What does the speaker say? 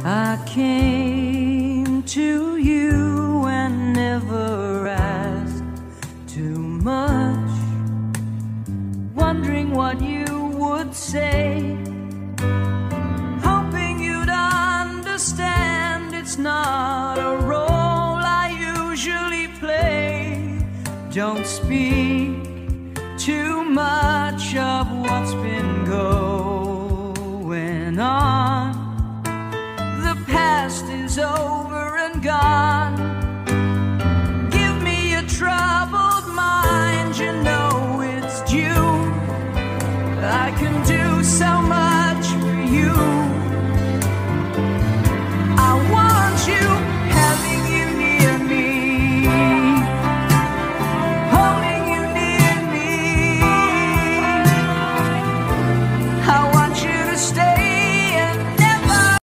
I came to you and never asked too much, wondering what you would say, hoping you'd understand it's not a role I usually play. Don't speak,